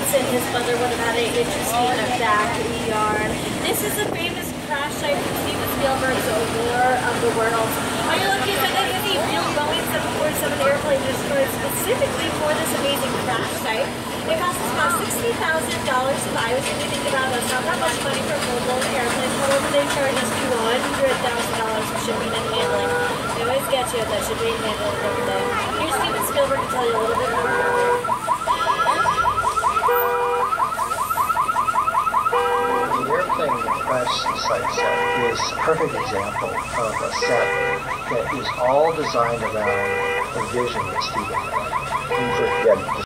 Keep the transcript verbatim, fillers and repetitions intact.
and his mother would have had an interesting backyard. This is a famous crash site from Steven Spielberg's War of the Worlds. Are you looking at any of the real Boeing seven forty-seven airplane destroyed specifically for this amazing crash site? It cost us about sixty thousand dollars to buy, which if you think about it, that's not that much money for a full-blown airplane. However, they charge us two hundred thousand dollars for shipping and handling. They always get you at that shipping and handling and everything. Here's Steven Spielberg to tell you a little bit more. The airplane crash site set is a perfect example of a set that is all designed around the vision that Steven had.